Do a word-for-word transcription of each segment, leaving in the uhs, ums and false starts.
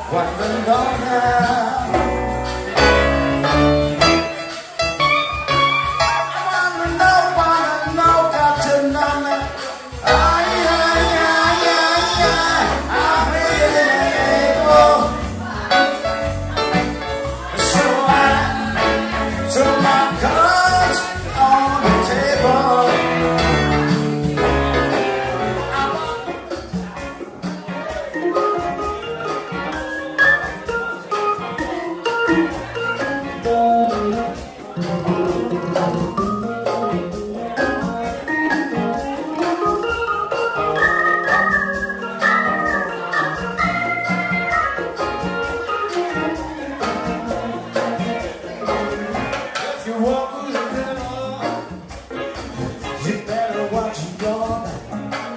What the Lord has. I wanna know, wanna know, got to know me. Oh yeah, yeah, yeah, yeah. I'm really able. So I, so my cards on the table. If you walk through the middle, you better watch your back.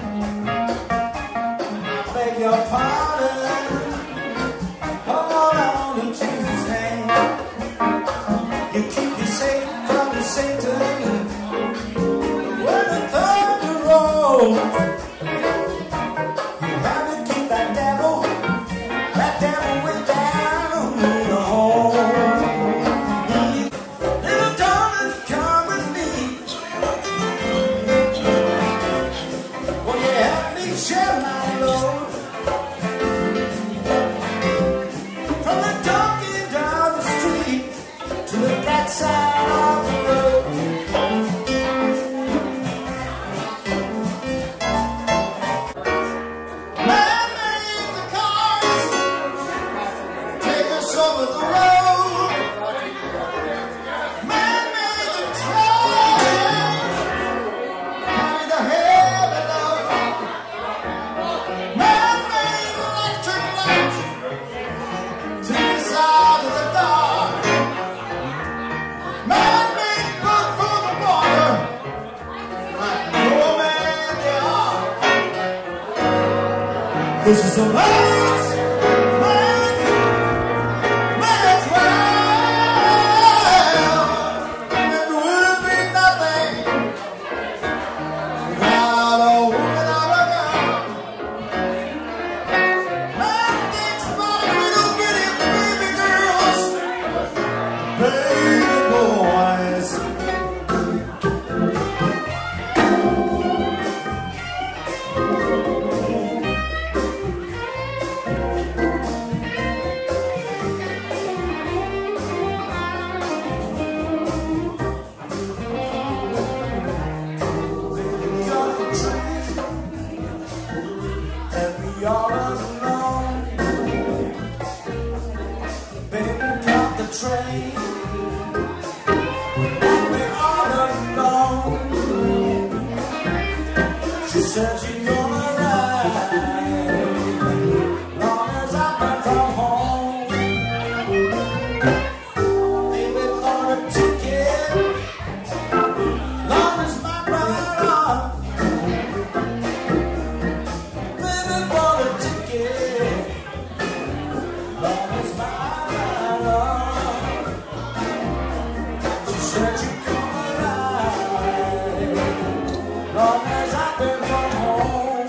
I beg your pardon. Hold on to Jesus' name. You keep you safe from the Satan. When the thunder rolls, you have to keep that devil, that devil way down in the hole. Little darling, come with me. Will you help me share my load? From the dark end of the street to the black side of the road. Man made the cars take us over the road. Man made the trains carry the heavy load. Man made electric lights to the side of the dark. Man made good for the water, like no man they are. This is the last man, man's world. It would be nothing without a woman or a girl. Man thinks about little bitty baby girls, baby boys. And we all alone. Baby, got the train. And we all alone. She said she's gonna ride long as I've been from home. Baby, bought a ticket long as my ride on. Baby, bought a ticket long as my ride on. She said you come alive long as I've been from home.